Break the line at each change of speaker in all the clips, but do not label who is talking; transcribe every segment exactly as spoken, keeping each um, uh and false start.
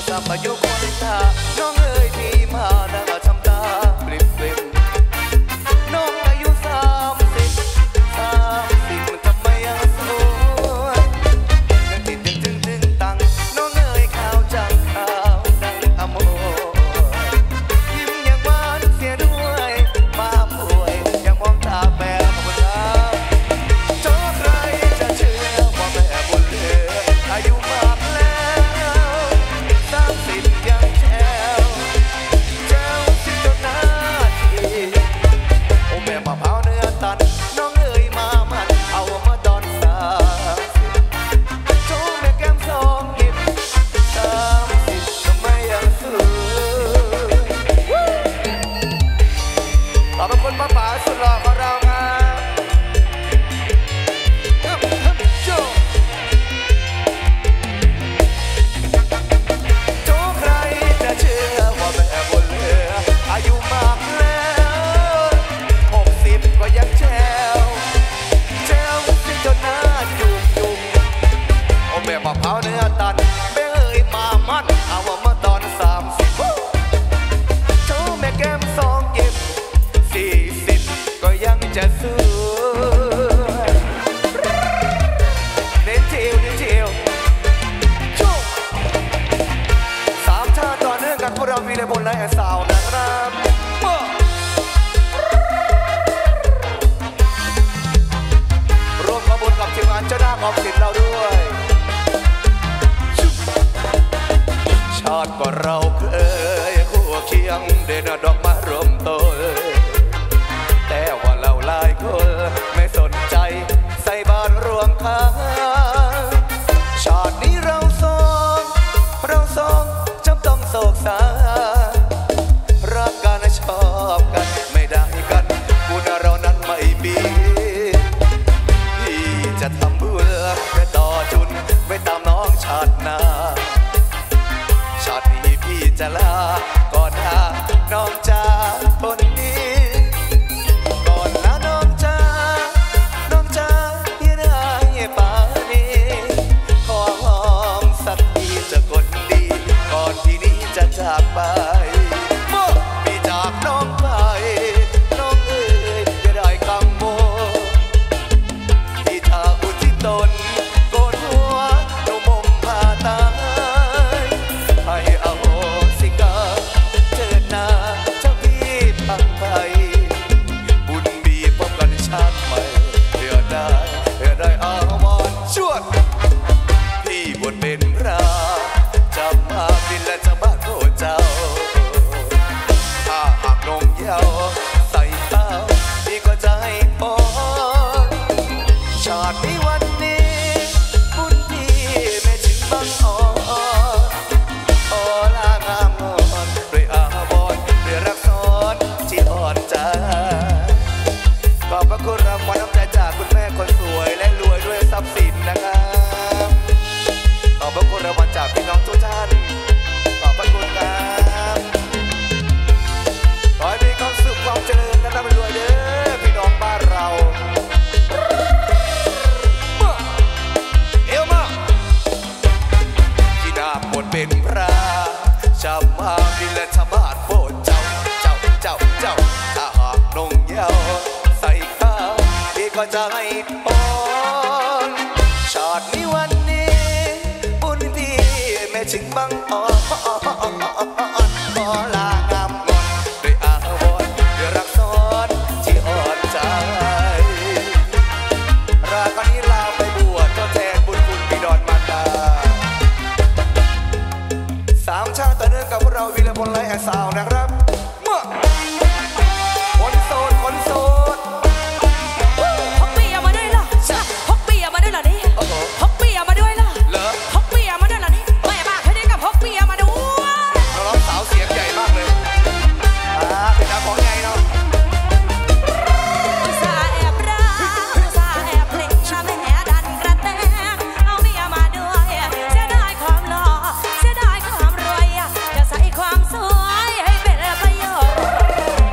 กลับมาอยู่คนตาน้องเอ๋ยพี่มาแล้วทำตาปลิบปลิบน้องอายุสามสิบสามสิบมันทำไมยังสวยยังติดยังตึงตึงตังน้องเอ๋ยขาวจังขาวดังอโมยิ้มยังหวานเสียด้วยมาป่วยยังมองตาแปรมาบนน้ำโจ้ใครจะเชื่อว่าแม่บุญเหลืออายุมากแล้วสามสิบยังแจ๋วแจ๋วสิจนหน้าทีโอ้แม่มะพร้าวเนื้อตันน้องเอ๋ยมามันเอามาตอนสามสิบโจ้แม่แก้มสองหยิบสามสิบทำไมยังสวยขอบพระคุณป้าป๋าสุดหล่อของเราครับโจ้โจ้ใครจะเชื่อว่าแม่บุญเหลืออายุมากแล้วหกสิบก็ยังแจ๋วแจ๋วสิจนหน้าจุกจุกโอ้แม่มะพร้าวเนื้อตันแม่เอ๋ยมามันเอามาตอนสามสิบโจ้แม่แก้มสองหยิบสี่สิบก็ยังจะสวยเน้นเที่ยวเน้นเที่ยวโจ้สามชาติต่อเนื่องกันพวกเราวีรพลและแอสาวนะครับร่วมขบวนกับทีมงานเจ้าหน้าออมสินเราด้วยชาติก่อนเราเคยคู่เคียงเดินดอกไม้ร่วมต้นแต่ว่าเราหลายคนไม่สนใจใส่บาตรรวมข้างชาตินี้เราสองเราสองจำต้องโศกษารักกันชอบกันไม่ได้กันบุญเรานั้นไม่มีพี่จะทำเพื่อไปต่อจุนไปตามน้องชาติหน้าชาตินี้พี่จะลาก่อนหน้าน้องจ้าคนนี้ก่อนลาน้องจ้าน้องจ้าที่ได้ป่านี้ขอหอมสักทีจะคนดีก่อนที่นี้จะจากไปพี่จากน้องไปน้องเอ๋ยจะได้คำโมที่ถ้าอุทิศตนโกนหัวโนมมพาตายให้อโหสิกรรมเถิดนาเจ้าพี่พังไปบุญมีพบกันชาติใหม่เพื่อได้เพื่อได้อาวรชวดพี่บวชเป็นพระจะมาบินและจะบ้านโคเจ้าถ้าหากนงเยาใส่เต้าพี่ก็จะให้พรชาตินี้วันนี้บุญพี่ไม่ถึงบางอ่อนขอลางามงอนด้วยอาบอนด้วยรักซ้อนที่อ่อนใจขอบพระคุณรางวัลน้ำใจจากคุณแม่คนสวยและรวยด้วยทรัพย์สินนะครับขอบพระคุณรางวัลจากพี่น้องทุกท่านขอบพระคุณครับขอให้มีความสุขความเจริญและร่ำรวยเด้อพี่น้องบ้านเราเอวมาที่นาบวชเป็นพระชามาบินและชาบาดโปรดเจ้าเจ้าเจ้าเจ้าถ้าหากนงเยาใส่ข้าวพี่ก็จะให้พรชาตินี้วันนี้บุญพี่ไม่ถึงบางอ่อนขอลางามงอนด้วยอาวรณ์ด้วยรักซ้อนที่อ่อนใจราคานี้ลาไปบวชทดแทนบุญคุณบิดรมารดาสามชาติต่อเนื่องกับพวกเราวีรพลและแอสาวนะครับคนโสดคนโสด
พกเบียร์มาด้วยล่ะพกเบียร์มาด้วยล่ะนี่พกเบียร์มาด้วยล่ะพกเบียร์มาด้วยล่ะนี่แม่บ้านเธอได้กับพกเบียร์มาด้วย
เราร้องสาวเสียงใหญ่มากเลยอ่าเป็นน้ำของใหญ่เนาะ
อุตส่าห์แอบรักอุตส่าห์แอบเพลงมาไม่แห่ดันกระแตงเอาเบียร์มาด้วยเสียดายความหล่อเสียดายความรวยจะใส่ความสวยให้เป็นประโยชน์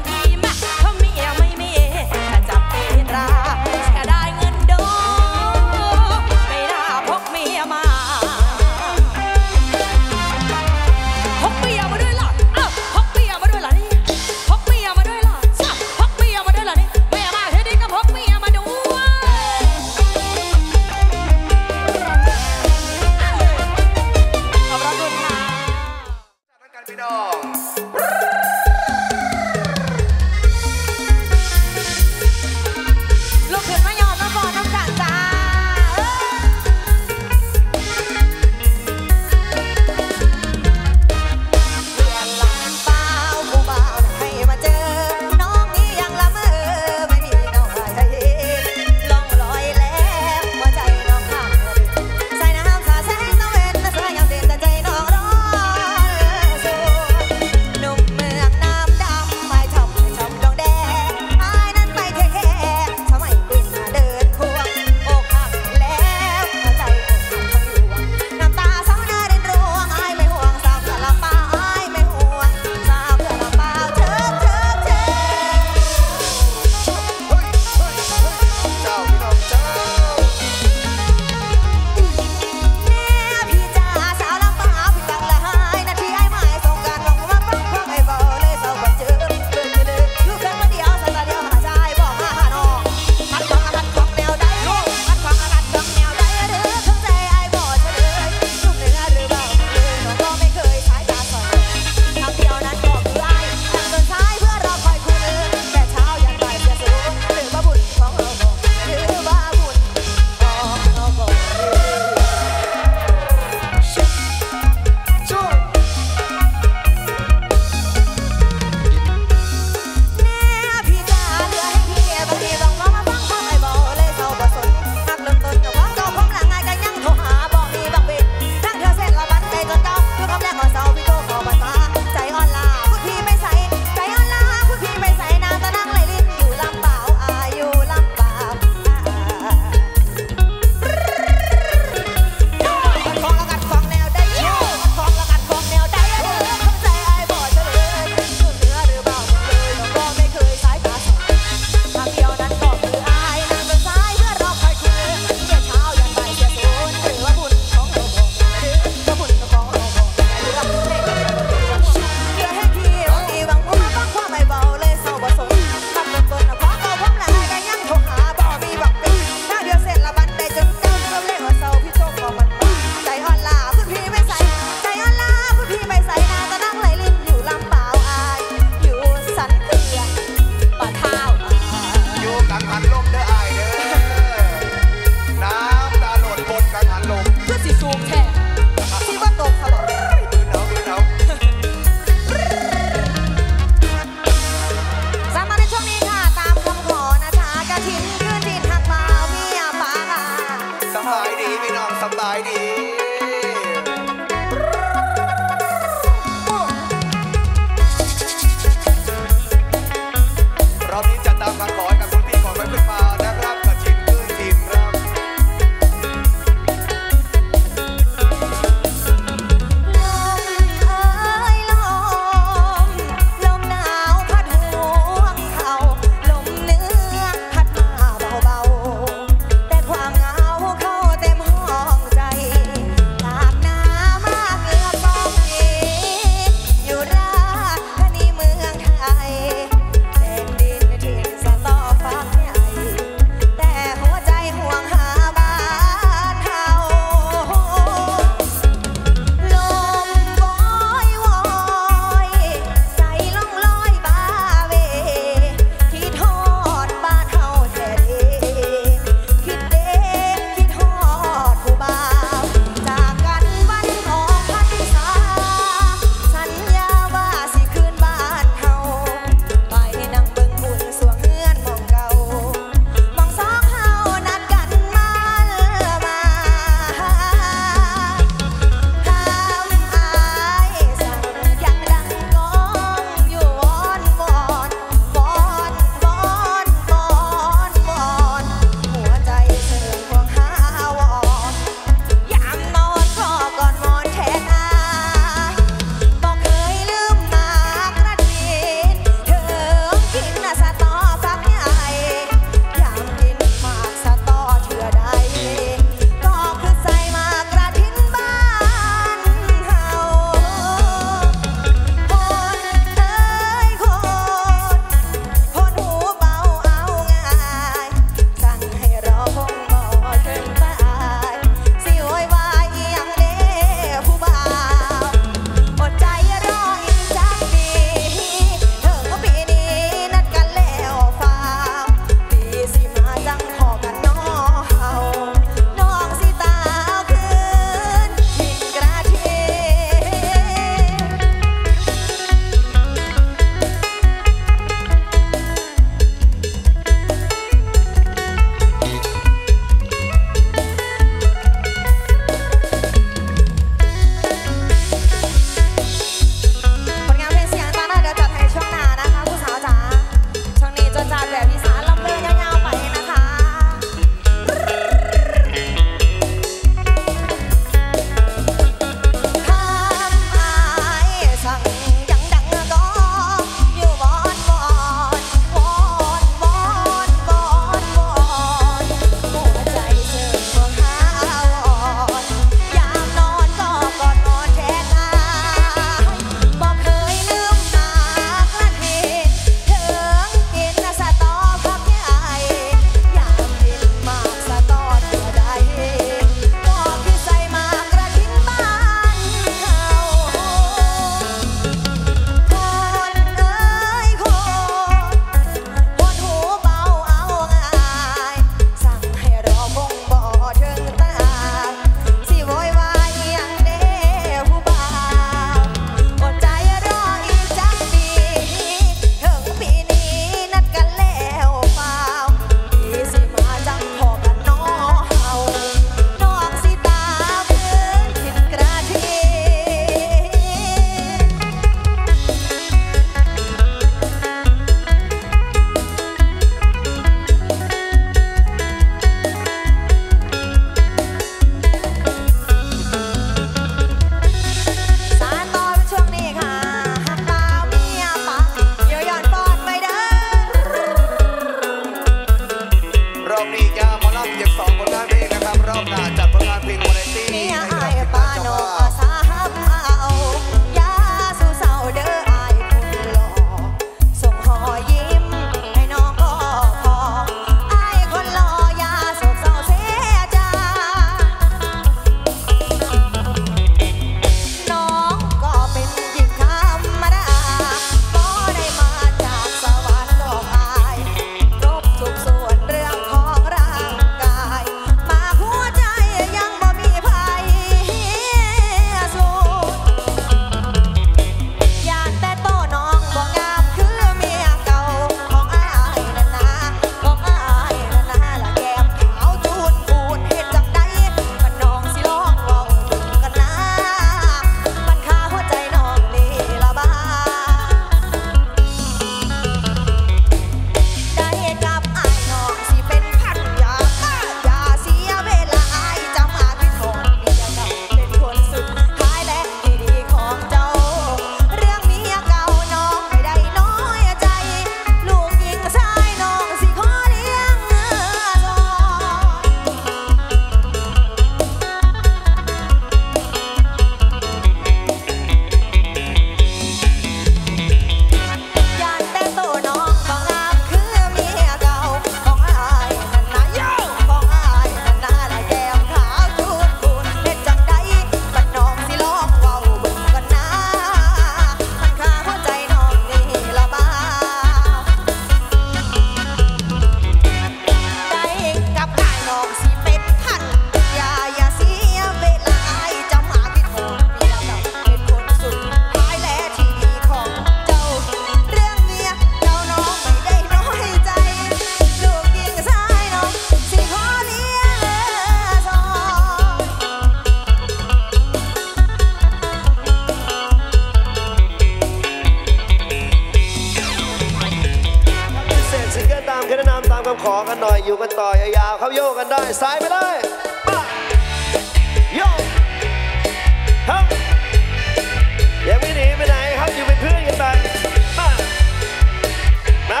ขอกันหน่อยอยู่กันต่อยาวๆเขาโยกกันได้ซ้ายไปเลยมาโยกครับยังไม่หนีไปไหนครับอยู่เป็นเพื่อนกันไปมามา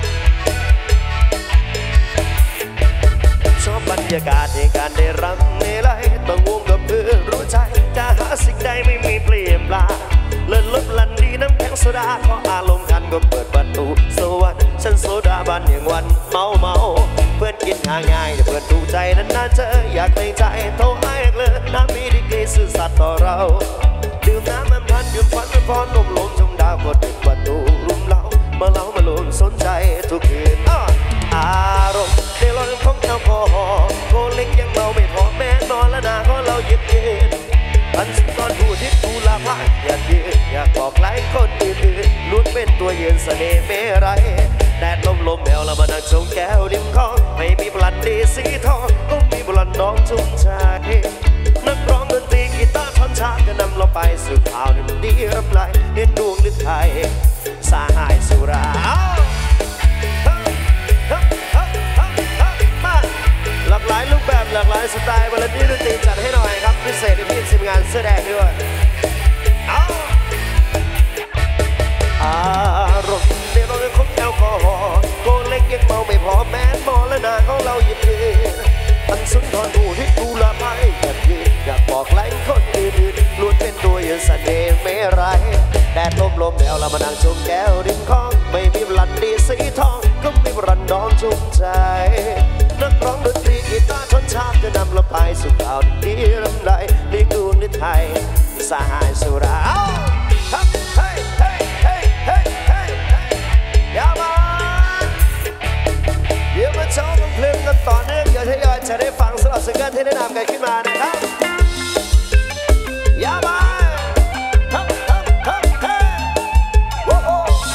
ชอบบรรยากาศในการได้รำในไรต้องวงกับเพื่อนรู้ใจจะหาสิ่งใดไม่มีเปลี่ยนแปลงเลิศลบลันดีน้ำแข็งโซดาขออารมณ์กันก็เปิดประตูสวรรค์ฉันโซดาบันอย่างวันเมาเมาเพื่อนกินหาง่ายแต่เพื่อนดูใจนั้นน่าเจออยากในใจโทรให้เลยน้ำมีดีกรีสื่อสัตย์ต่อเราดื่มน้ำมันพันยืมฝันมันพรนมลมชมดาวกดปิดประตูลุมเล่ามาเล่ามาลุมสนใจทุกคืนอารมณ์ในรถของแอลกอฮอล์โกเล็กยังเมาไม่พอแม้นอนและหน้าก็เราเย็นเย็นอันสุดตอนผู้ที่ดูลาพายอยากยืนอยากบอกไล่คนอื่นๆล้วนเป็นตัวยืนเสน่ห์เมรัยแดดลมลมแมวละมานั่งชงแก้วริมคลองไม่มีบลันดีสีทองก็มีบลันน้องจุ่มใจนักร้องดนตรีกีตาร์ท่อนช้าก็นำเราไปสู่ข่าวหนึ่งดีรำไรเห็นดวงฤทัยสาหายสุราหลากหลายรูปแบบหลากหลายสไตล์วันนี้ดนตรีจัดให้หน่อยครับพิเศษในพี่ทีมงานเสื้อแดงด้วยอารมณ์ในรถของแอลกอฮอล์โกเล็กยังเมาไม่พอแม้นมอและหน้าของเรายินดีอันสุนทรดูที่ดูละไม้อยากยืนอยากบอกไล่คนอื่นๆล้วนเป็นตัวยืนเสน่ห์เมรัยแดดลมลมแนวเรามานั่งชมแก้วริมคลองไม่มีบลันดีสีทองก็มีบลันน้องชุ่มใจนักร้องดนตรีกีตาร์ท่อนช้าจะนำเราไปสู่ข่าวดีรำไรในดวงฤทัยสหายสุราครับเฮ้ยเฮ้ยเฮ้ยเฮ้ยเฮ้ยยามาเดี๋ยวมาโชว์เพลงกันต่อเนื่องเดี๋ยวทยอยจะได้ฟังสำหรับซิงเกิลที่ได้นำกันขึ้นมานะครับยามาครับครับครับเฮ้ยโอ้โห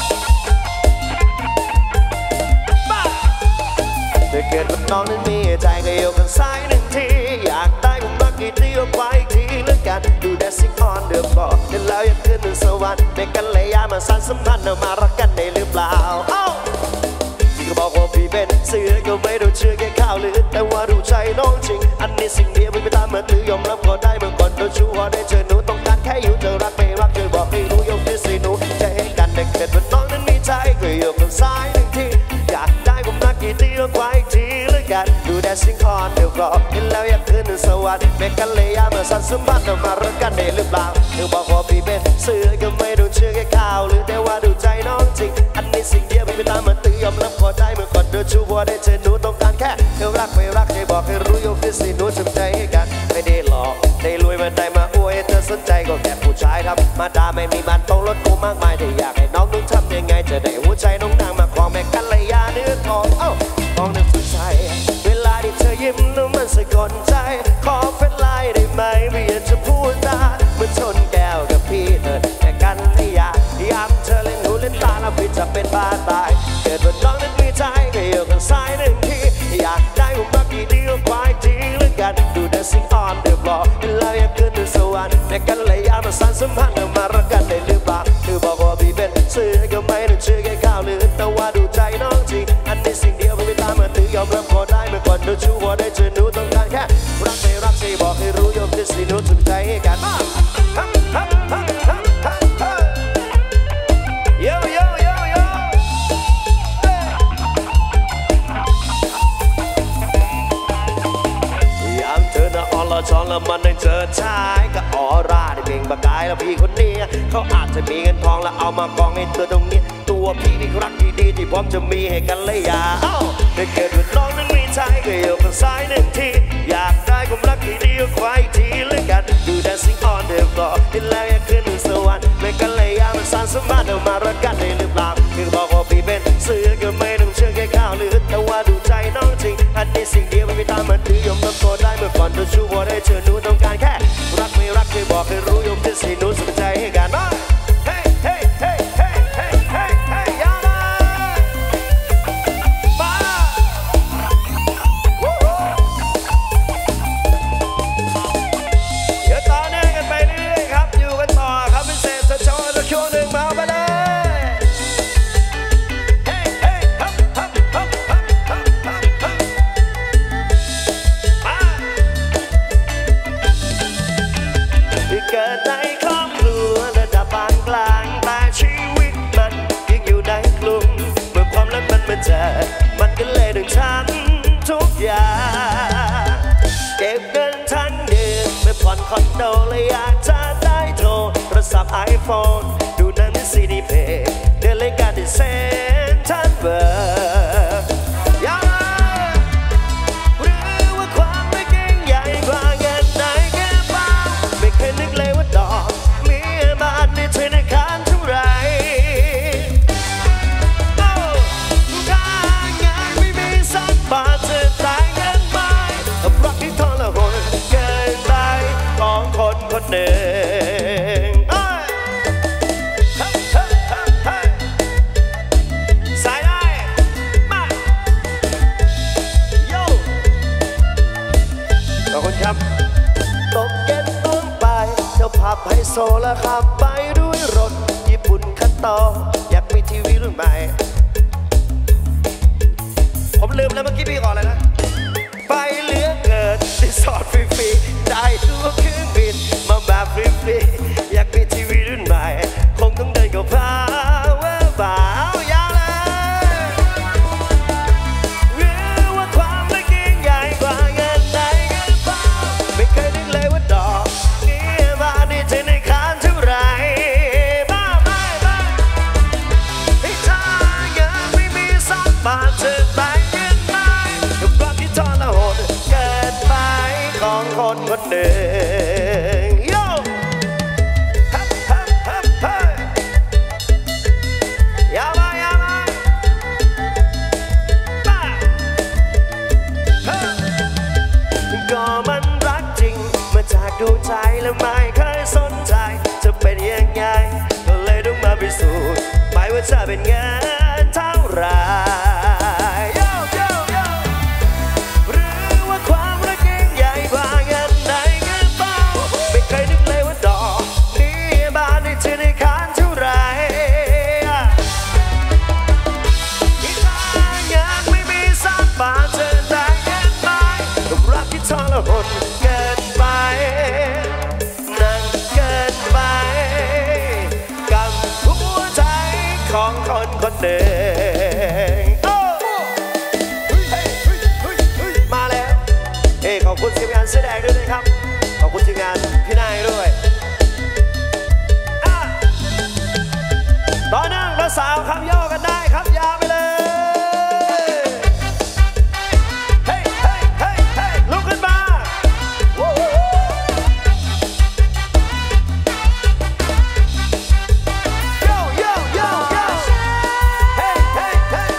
บ้าถ้าเกิดว่าน้องนั้นมีใจก็โยกกันซ้ายหนึ่งทีอยากได้ผมรักกี่ทีก็ไปอีกทีเลือกกันดูแดซิ่งออนเดือบก่อนแล้วยังขึ้นถึงสวรรค์ในกันเลยยามาสานสัมพันธ์เอามารักกันได้หรือเปล่าที่เขาบอกว่าพี่เป็นเสือก็ไม่รู้เชื่อแค่ข่าวลือแต่ว่ารู้ใจน้องจริงอันนี้สิ่งเดียวไม่ไปตามมาตื้อยอมรับก็ได้เมื่อก่อนโดนชูหัวได้เจอหนูต้องการแค่อยู่เธอรักไม่รักเธอบอกให้รู้ยกที่สีหนูจะให้กันเด็กเกิดว่าน้องนั้นมีใจก็โยกกันซ้ายหนึ่งทีอยากได้ผมรักกี่ทีก็ไปอีกทีเลือกกันดูแดซิ่งออนเดี๋ยวก่อนเห็นแล้วอยากขึ้นถึงสวรรค์ในกันเลยยามาสานสัมพันธ์เอามารักกันได้หรือเปล่าเธอบอกว่าพี่เป็นเสือก็ไม่รู้เชื่อแค่ข่าวลือแต่ว่าดูใจน้องจริงอันนี้สิ่งเดียวไม่ไปตามมาตื้อยอมรับก็ได้เมื่อก่อนเดินชูวัวได้เจอหนูต้องการแค่เธอรักไม่รักให้บอกให้รู้ยกที่สีหนูจำใจให้กันไม่ได้หลอกได้รวยมันได้มาอวยเธอสนใจก็แค่ผู้ชายทำมาด่าไม่มีมันต้องลดกูมากมายแต่อยากให้น้องนุ่งทำยังไงจะได้หัวใจน้องนางมาคลองแม่กันเลยยาเนื้อทองเอ้าทองนึกถึงใจเวลาที่เธอยิ้มแล้วมันสะกดใจขอเป็นลายได้ไหมไม่อยากจะพูดจาเหมือนชนแก้วกับพี่เธอแต่กันเลยยายามเธอเล่นหูเล่นตาแล้วพี่จะเป็นบ้าตายเกิดว่าน้องนั้นมีใจก็โยกกันซ้ายหนึ่งทีอยากได้ผมรักกี่ทีก็ไปทีเลือกกันดูแดซิ่งออนเดือบรอแล้วอยากขึ้นถึงสวรรค์แต่กันเลยยามาสานสัมพันธ์เอามารักกันได้หรือเปล่าเธอบอกว่าพี่เป็นเสือก็ไม่ต้องเชื่อแค่ข่าวลือแต่ว่าดูใจน้องจริงอันนี้สิ่งเดียวไม่ไปตามมาตื้อยอมรับก็ได้เมื่อก่อนโดนชูหัวได้เจอหนูต้องการแค่รักไม่รักใช่บอกให้รู้ยกที่สีหนูจำใจให้กันโยโยโยโยยามเธอน่ะอ่อนละช้อนแล้วมันได้เจอชายก็ออร่าได้เบ่งประกายแล้วพี่คนนี้เขาอาจจะมีเงินทองแล้วเอามากองให้เธอตรงนี้ตัวพี่นี่รักที่ดีที่พร้อมจะมีให้กันเลยอย่าได้เกิดว่าน้องนั้นมีใจก็โยกกันซ้ายหนึ่งทีอยากได้ความรักที่ดีก็ควายทีเลือกกันดูแดซิ่งออนเดือบก่อนเห็นแล้วอยากขึ้นถึงสวรรค์ไม่กันเลยยามันสานสัมพันธ์เอามารักกันได้หรือเปล่าคือบอกว่าพี่เป็นเสือก็ไม่ต้องเชื่อแค่ข่าวลือแต่ว่าดูใจน้องจริงอันนี้สิ่งเดียวไม่ไปตามมาตื้อยอมรับก็ได้เมื่อก่อนโดนชูวัวได้เจอหนูต้องการแค่รักไม่รักเคยบอกให้รู้ยกที่สีหนูสนใจให้กันมาเฮ้เฮ้เฮ้เฮ้เฮ้เฮ้เฮ้ยามาบ้าเดี๋ยวต่อเนื่องกันไปเรื่อยๆครับอยู่กันต่อครับพิเศษจะโชว์สักช่วงหนึ่งมาไปเลยเฮ้เฮ้ฮับฮับฮับฮับฮับฮับเกิดในครอบครัวระดับปานกลางแต่ชีวิตมันยังอยู่ในกลุ่มเมื่อความรักมันมาเจอมันก็เลยต้องทำทุกอย่างเก็บเงินทั้งเดือนไม่ผ่อนคอนโดเลยอยากจะได้โทรโทรศัพท์ไอโฟนดูหนังในซีดีเพย์เดินเล่นการดิเซนทันเบอร์หรือว่าความไม่เก่งใหญ่กว่าเงินไหนแค่บ้าไม่เคยนึกเลยว่าดอกมีบ้านในธนาคารเท่าไรถ้างานไม่มีสักบาทจะได้เงินไหมรักที่ทรหดเกินไปของคนคนหนึ่งสายได้มาโย่ขอบคุณครับตกเย็นต้นไปเจ้าภาพไฮโซแล้วขับไปด้วยรถญี่ปุ่นคันโตอยากมีทีวีรุ่นใหม่ผมลืมแล้วเมื่อกี้พี่ก่อนเลยนะไปเหลือเกินที่สอดฟรีๆได้ตัวเครื่องบินมาแบบฟรีๆอยากมีทีวีรุ่นใหม่คงต้องเดินกับพาวบ่าวยาวเลยหรือว่าความไม่ยิ่งใหญ่กว่าเงินไหนกันบ้างไม่เคยนึกเลยว่าดอกนี้มาดีใจในคานเท่าไรบ้าไม่บ้าให้ถ้ายังไม่มีสักบาทจะได้เงินไหมกับรักที่ทรหดเกินไปของคนคนหนึ่งโย่ฮับฮับฮับฮับยาวมายาวมาบ้าก็มันรักจริงมาจากดูใจแล้วไม่เคยสนใจจะเป็นยังไงก็เลยต้องมาพิสูจน์ไม่ว่าจะเป็นเงินเท่าไรโย่โย่โย่หรือว่าความรักยิ่งใหญ่กว่าเงินไหนกันบ้างไม่เคยนึกเลยว่าดอกนี้บ้านในธนาคารเท่าไรที่ทางยังไม่มีสักบาทจะได้เงินไหมกับรักที่ทรหดเกินไปนั่นเกินไปกับหัวใจของคนคนหนึ่งโอ้มาแล้วเอ้ขอบคุณทีมงานเสื้อแดงด้วยนะครับขอบคุณทีมงานพี่นายด้วยอ่ะต่อเนื่องแล้วสาวคำย่อกันได้ครับยาวไปเลยเฮ้ยเฮ้ยเฮ้ยเฮ้ยลุกขึ้นมาวู้ฮู้โย่โย่โย่โย่เฮ้ยเฮ้ยเฮ้ย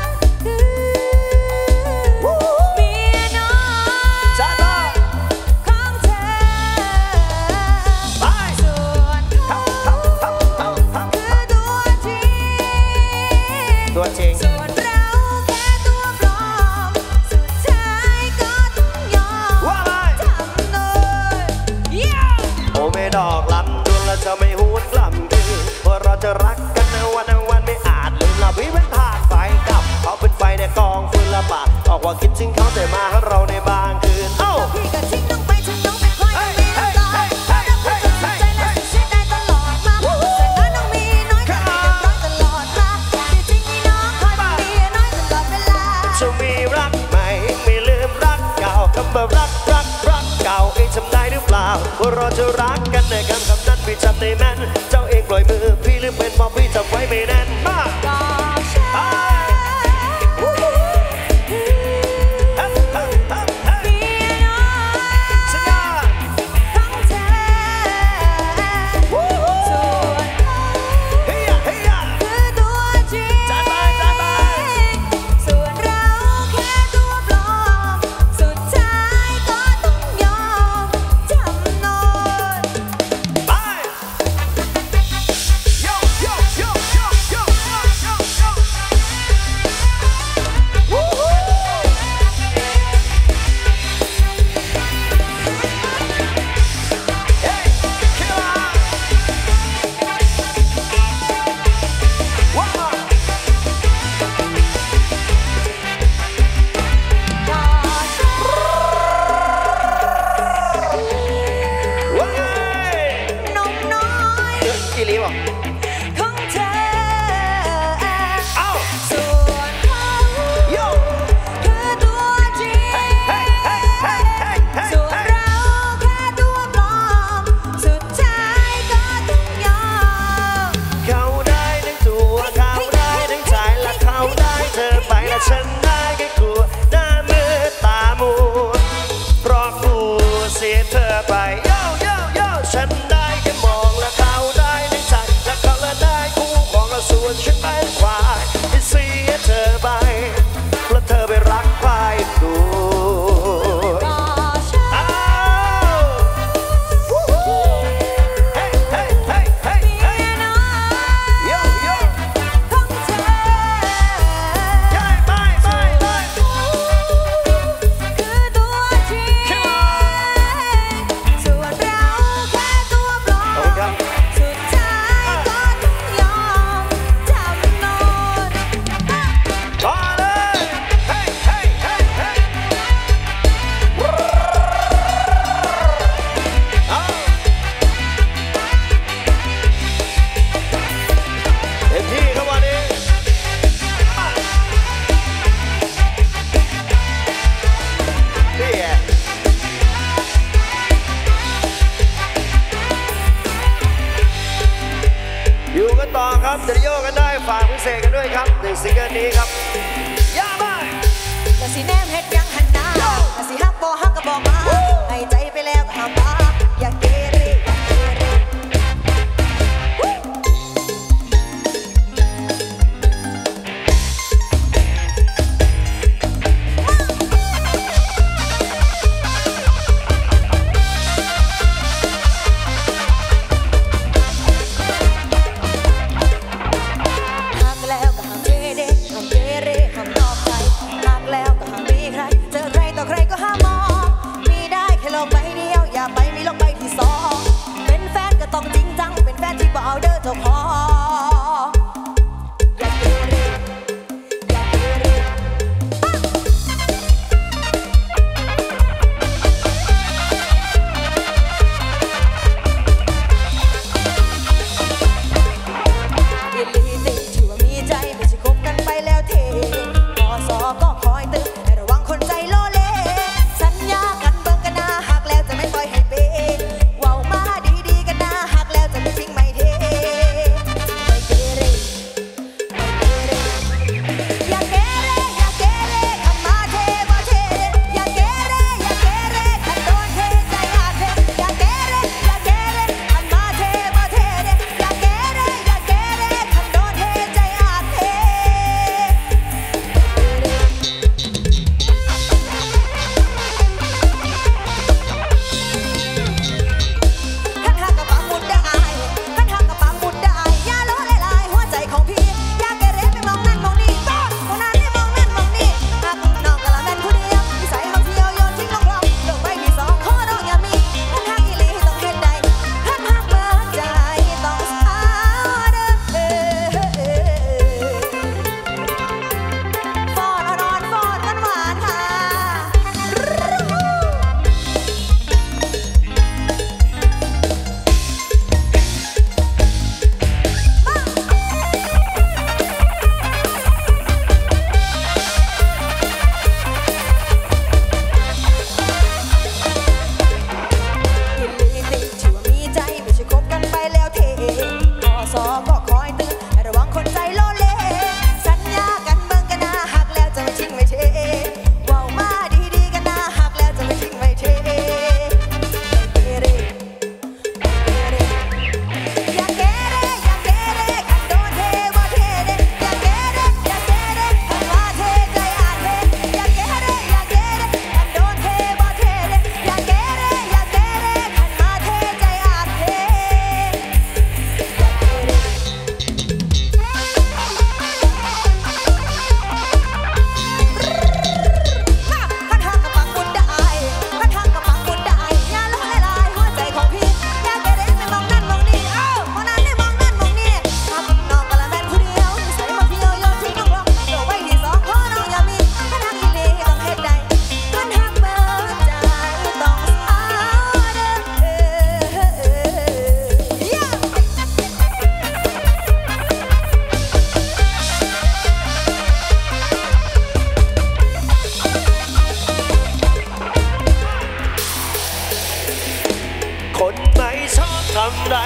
วู้ฮู้
เมียน้อย
จ้าต่อ
ของเธอ
ไป
ส่วนเขา
ทับทับทับทับทับ
คือตัวจริง
ตัวจริง
ส่วนเราแค่ตัวปลอมสุดท้ายก็ต้องยอม
ว่าไป
ทำเลยเย้
โอ้ไม่ดอกลำดวนแล้วจะไม่หวนกลับคืนว่าเราจะรักกันในวันในวันไม่อาจลืมละวิเป็นธาตุไฟกับเขาเป็นไฟในกองฟืนละบาดออกว่าคิดถึงเขาแต่มาหาเราในบางคืนเอ้า
พี่ก็ทิ้งน้องไปถึงน้องไม่ค่อยจะมีน้ำตาถ้ารักก็จนสุดใจและสุดเสียดายตลอดมาแต่น้อยน้องมีน้อยก็ให้เดือดร้อนตลอดมาที่จริงมีน้องคอยเป็นเมียน้อยตลอดเวลา
จะมีรักใหม่ไม่ลืมรักเก่าคำว่ารักรักรักเก่าเองจำได้หรือเปล่าว่าเราจะรักกันในคำคำนั้นพี่จำได้แม่นเจ้าเองปล่อยมือพี่หรือเป็นเพราะพี่จำไว้ไม่แน่นมาก
ก็ใช่
ไปวู้ฮู้เฮ้ยเฮ้ยเฮ้ยเฮ้ย
เมียน้อย
สัญญา
ของเธอ
วู้ฮู้
ส่วนเขา
เฮียเฮีย
คือตัวจริง
จัดไปจัดไป
ส่วนเราแค่ตัวปลอมสุดท้ายก็ต้องยอมจำนน
ไปอีหลีบอก
ของเธอ
เอ้า
ส่วนเขาคือตัวจริงส่วนเราแค่ตัวปลอมสุดท้ายก็ต้องยอม
เขาได้ทั้งตัวเขาได้ทั้งใจและเขาได้เธอไปและฉันได้แค่กลัวหน้ามือตามัวเพราะกูเสียเธอไปโย่โย่โย่ฉันได้แค่มองและเขาได้ทั้งใจและเขาและได้คู่ของเราส่วนฉันเป็นควายที่เสียเธอไปแล้วเธอไปรักควายกู
ก็ฉัน
เฮ้เฮ้เฮ้เฮ้เฮ้
น้อย
โย่โย่
ของเธอ
ย้ายไปไปไป
คือตัวจริงส่วนเราแค่ตัวปลอ
ขอบคุณครั
ม
บ
สุดท้ายก็ต้องยอมจำนน
ต่อเลยเฮ้เฮ้เฮ้เฮ้เอาเต็มที่ครับวันนี้นี่ไงอยู่กันต่อครับจะโยกกันได้ฝากพิเศษกันด้วยครับในซิงเกิลนี้ครับย่าบ้า
แต่สิแนมเฮ็ดยังหันหน้าแต่สิฮักบ่ฮักก็บอกมาให้ใจไปแล้วก็ห้ามมาอย่าเกเรอย่าเกเรฮักแล้วก็ห้ามเกเรห้ามเกเรห้ามนอกใจฮักแล้วก็ห้ามมีใครเจอใครต่อใครก็ห้ามมองมีได้แค่โลกใบเดียวอย่าไปมีโลกใบที่สองเป็นแฟนก็ต้องจริงจังเป็นแฟนที่บ่เอาเด้อเจ้าของอย่าเกเรอย่าเกเร อิลีติที่ว่ามีใจไม่ใช่คบกันไปแล้วเทพอสอก็คอยเตือนให้ระวังคนใจโลเลสัญญากันเบิ่งกันหน้าหักแล้วจะไม่ปล่อยให้เปเว้ามาดีๆกันหน้าหักแล้วจะไม่ทิ้งไม่เท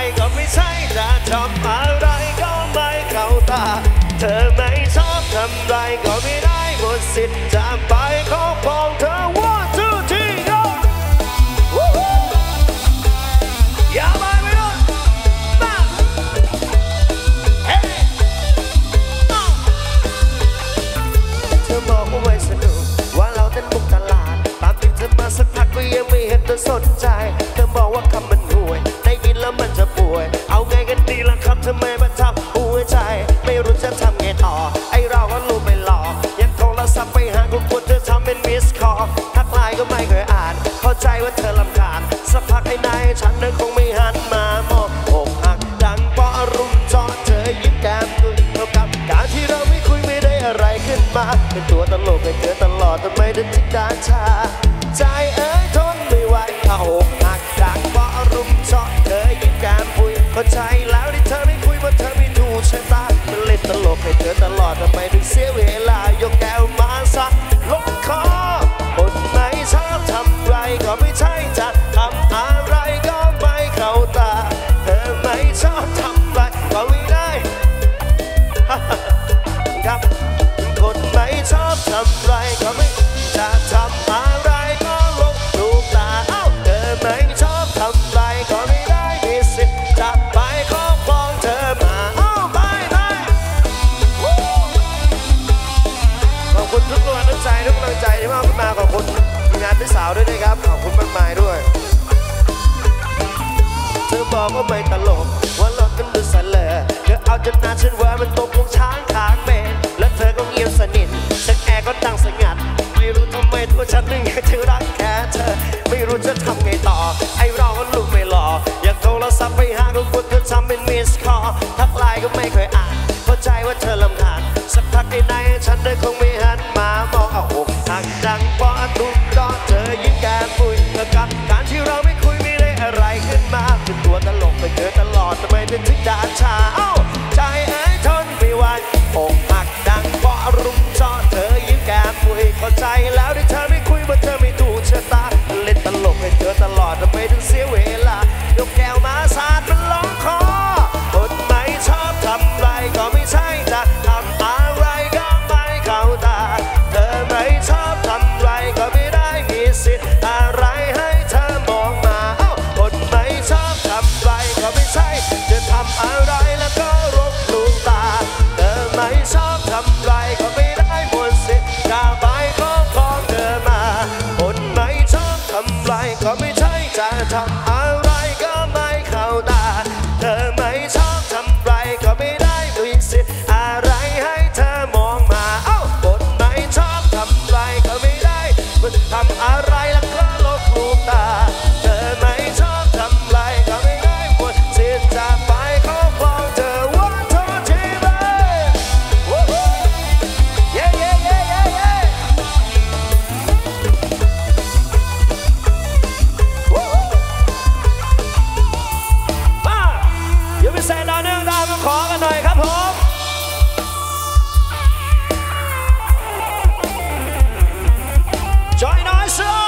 ก็ไม่ใช่จะทำอะไรก็ไม่เข้าตาเธอไม่ชอบทำไรก็ไม่ได้หมดสิทธิ์จะไปครอบครองเธอ one two three go อย่าไปไม่รู้มาเฮ้เธอบอกว่าไม่สนุกว่าเราเต้นบุกตลาดตามที่เธอมาสักพักก็ยังไม่เห็นเธอสนใจเธอบอกว่าคำมันห่วยได้ยินแล้วมันจะป่วยเอาไงกันดีล่ะครับทำไมมาทำหัวใจไม่รู้จะทำไงต่อไอเราก็รู้ไม่หลอกยังโทรศัพท์ไปหากูกดเธอทำเป็นมิสคอลทักไลน์ก็ไม่เคยอ่านเข้าใจว่าเธอลำคาญสักพักไอ้นายฉันนั้นคงไม่หันมามองอกหักดังเพราะอารมณ์จอเธอยิ้มแก้มคุยเท่ากับการที่เราไม่คุยไม่ได้อะไรขึ้นมาเป็นตัวตลกให้เธอตลอดทำไมถึงทิ้งด้านชาใจเอ้ยทนไม่ไหวถ้าอกหักดังเพราะอารมณ์จอเธอยิ้มแก้มคุยเข้าใจแล้วที่เธอไม่คุยเพราะเธอไม่ถูกชะตามันเล่นตลกให้เธอตลอดทำไมถึงเสียเวลายกแก้วมาซะลงคอคนไหนชอบทำไรก็ไม่ใช่จะทำอะไรก็ไม่เข้าตาเธอไม่ชอบทำไรก็ไม่ได้ครับคนไม่ชอบทำไรก็ไม่จะทำอะไรก็ลงลูกตาเอ้าเธอไม่ชอบทำไรก็ไม่ได้มีสิทธิ์จะไปครอบครองเธอมาเอ้าไปไปขอบคุณทุกกำลังใจทุกกำลังใจที่มอบขึ้นมาขอบคุณงานพี่สาวด้วยนะครับขอบคุณมากมายด้วยเธอบอกว่าไม่ตลกว่าเราเป็นดูสันเลยเธอเอาจนนานฉันว่ามันตกลงช้างทางเบนแล้วเธอก็เงียบสนิทสักแอร์ก็ดังสงัดไม่รู้ทำไมตัวฉันนึกอยากจะรักแค่เธอไม่รู้จะทำไงต่อไอเราก็ลุกไม่หล่ออยากโทรศัพท์ไปหาก็กดเธอทำเป็นมิสคอลทักไลน์ก็ไม่เคยอ่านเข้าใจว่าเธอลำคาญสักพักไอ้นายฉันเดินคงไม่หันมามองเอาอกหักดังเพราะทุกดอกเธอยิ้มแก้มปุยเท่ากับการที่เราไม่คุยไม่ได้อะไรขึ้นมาเป็นตัวตลกไปเจอตลอดทำไมเป็นถึงด่าชาเอ้าใจเอ้ยทนไม่ไหวอกหักดังเพราะรุมจอเธอยิ้มแก้มปุยเข้าใจแล้วที่เธอไม่คุยเพราะเธอไม่ถูกชะตาเล่นตลกให้เธอตลอดทำไมถึงเสียเวลายกแก้วมาสาดมันร้องคอคนไม่ชอบทำไรก็ไม่ใช่จะทำอะไรก็ไม่เข้าตาเธอไม่ชอบทำไรก็ไม่ได้มีสิทธิ์อะไรให้เธอมองมาเอ้าคนไม่ชอบทำไรก็ไม่ใช่จะทำอะไรแล้วก็รบลูกตาเธอไม่ชอบทำไรก็ไม่ได้หมดสิทธิ์จะไปครอบครองเธอมาคนไม่ชอบทำไรก็ไม่ใช่จะทำอะไรก็ไม่เข้าตาเธอไม่ชอบทำไรก็ไม่ได้มีสิทธิ์อะไรให้เธอมองมาเอ้าคนไม่ชอบทำไรก็ไม่ได้มันทำอะไรแล้วก็ลบลูกตาเธอไม่ชอบทำไรก็ไม่ได้หมดสิทธิ์จะไปครอบครองเธอวันทอทีเลยเย้เย้เย้เย้เย้มาเดี๋ยวไปแซนดาวเนื่องดาวมาขอกันหน่อยครับผมจอยน้อยโซ่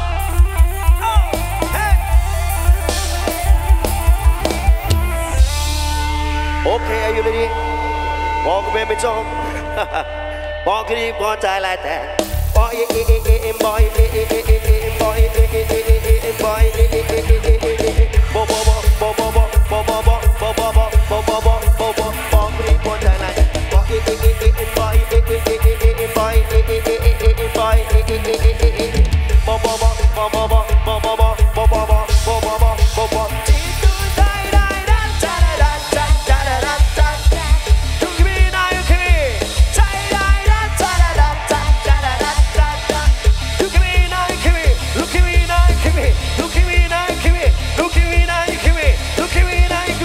โอเคอายุเลยดีพอก็เป็นไม่จบพอก็ดีพอใจลายแต่พอเอ็มเอ็มเอ็มบอยเอ็มเอ็มเอ็มเอ็มบอยเอ็มเอ็มเอ็มเอ็มบอยเอ็มเอ็มเอ็มเอ็มบอบอบอบอบอบอบอบอบอบอบอบอบอบอบอบพอก็ดีพอใจลายพอเอ็มเอ็มเอ็มเอ็มบอยเอ็มเอ็มเอ็มเอ็มบอยเอ็มเอ็มเอ็มเอ็มบอยเอ็มเอ็มเอ็มเอ็มบอบอบอบอบอบอบอบอบอบอบอบอบอบอบจีดูได้ได้ได้จ้าได้จ้าจ้าได้จ้าทุกทีนายทุกทีใจได้ได้จ้าได้จ้าจ้าได้จ้าทุกทีนายทุกทีลูกทีนายทุกทีลูกทีนายทุกทีลูกทีนายทุกทีลูกทีนายทุกที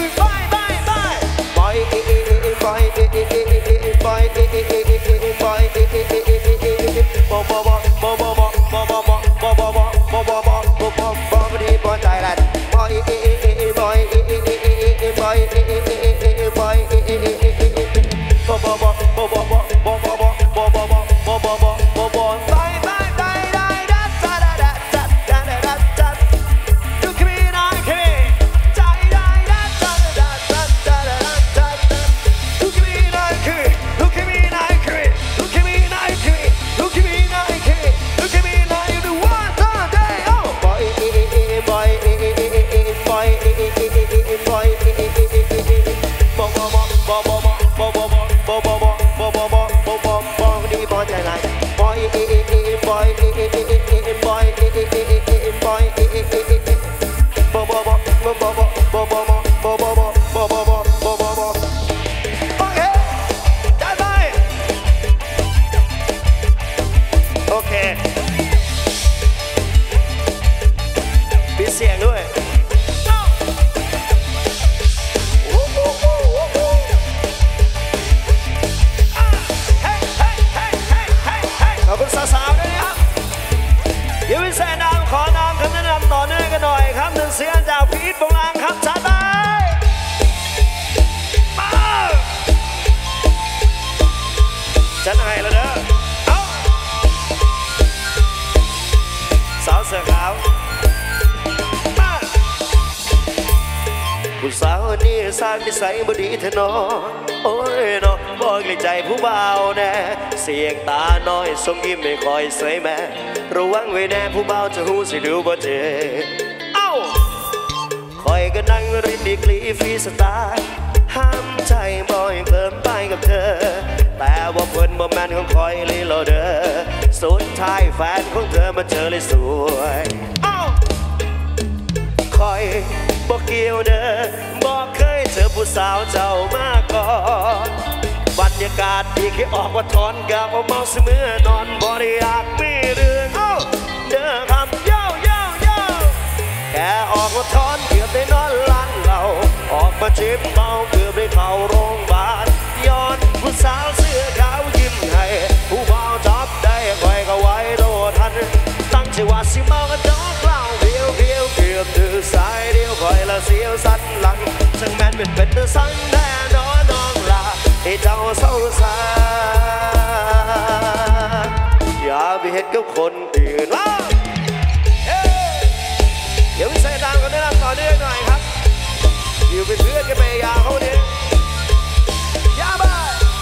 ผู้สาวนี่สร้างนิสัยบ่ดีเถอะเนาะโอ้ยเนาะบอกเลยใจผู้บ่าวแน่เสียงตาน้อยสมยิ้มไม่คอยใส่แม่ระวังไว้แน่ผู้บ่าวจะหูสิดูบ่เจเอ้าคอยก็นั่งรินดีกรีฟรีสไตล์ห้ามใจบ่อยเพิ่มไปกับเธอแต่ว่าเพิ่นบ่แม่นของคอยลีโลเดอร์สุดท้ายแฟนของเธอมาเจอเลยสวยเอ้าคอยบอกเกี่ยวเด้อบอกเคยเจอผู้สาวเจ้ามาก่อนบรรยากาศดีแค่ออกว่าทอนกับว่าเมาเสมือนอนบ่ได้อยากมีเรื่องเอ้าเด้อคำเย้าเย้าเย้าแค่ออกว่าทอนเกือบได้นอนลั่นเราออกมาจิบเมาเกือบได้เข้าโรงพยาบาลย้อนผู้สาวเสื้อขาวยิ้มให้ผู้บ่าวจับได้คอยก็ไว้โดนทันตั้งใจว่าสิเมากันดอกเหล้าเพียวเพียวเกือบถือสายเดียวคอยละเสียวสันหลังช่างแม่นเป็นเป็นเนื้อสังแน่นอนน้องลาให้เจ้าเศร้าสาอย่าไปเห็นกับคนอื่นว่าเดี๋ยววิสัยตามกันได้รับต่อเนื่องหน่อยครับอยู่เป็นเพื่อนกันไปยาวเขาเนี่ยยาบ้า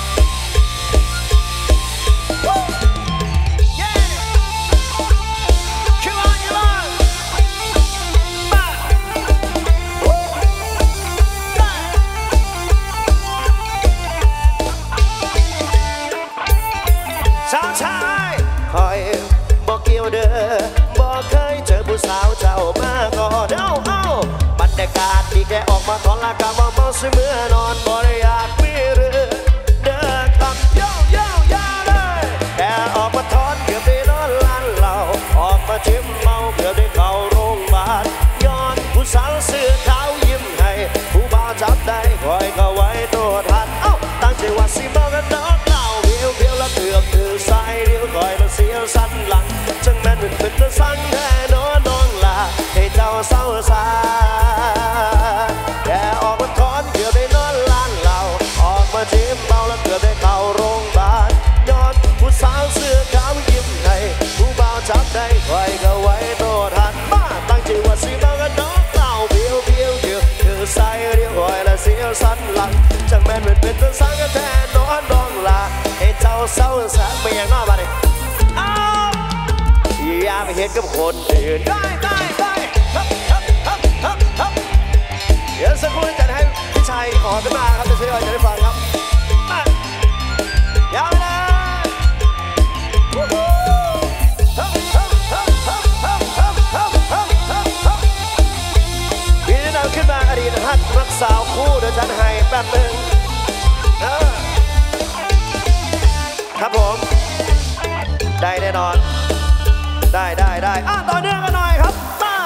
คอยบอกเกี่ยวเด้อบอกเคยเจอผู้สาวเจ้ามาก่อนเอ้าเอ้าบรรยากาศดีแค่ออกมาทอนละกะว่าเมาสิเมื่อนอนบ่ได้อยากมีเรื่องเด้อคำเย้าเย้าเย้าเลยแค่ออกมาทอนเกือบได้นอนลั่นเหล้าออกมาชิมเมาเกือบได้เข้าโรงพยาบาลย้อนผู้สาวเสื้อขาวยิ้มให้ผู้บ่าวจับได้คอยก็ไว้ตัวทันเอ้าตั้งใจว่าสิเมากันดอกเหล้าเพียวเพียวแล้วเกือบถือสายเดียวคอยละเสียวสันหลังจังแม่นเป็นเป็นตะสังแน่นอนน้องลาให้เจ้าเศร้าสาแค่ออกมาถอนเกือบได้นอนล้านเหล้าออกมาจิ้มเมาแล้วเกือบได้เข้าโรงพยาบาลย้อนผู้สาวเสื้อขาวยิ้มให้ผู้บ่าวจับได้คอยก็ไว้โทษทันมาตั้งใจว่าสิเมากันน้องเหล้าเพียวเพียวเกือบถือสายเดียวคอยละเสียวสันหลังจังแม่นเป็นเป็นตะสังแน่นอนน้องลาให้เจ้าเศร้าสาไม่อย่างน้อยมาดิอย่าไปเห็นกับคนอื่นได้ได้ได้ฮับฮับฮับฮับฮับเดี๋ยวสักครู่จะให้พี่ชัยขอขึ้นมาครับจะช่วยจะได้ฟังครับมายาวเลยฮับฮับฮับฮับฮับฮับฮับฮับฮับฮับพี่จะนำขึ้นมาอดีตฮักรักสาวคู่เดี๋ยวฉันให้แป๊บนึงครับผมได้แน่นอนได้ได้ได้อ่ะต่อเนื่องกันหน่อยครับมา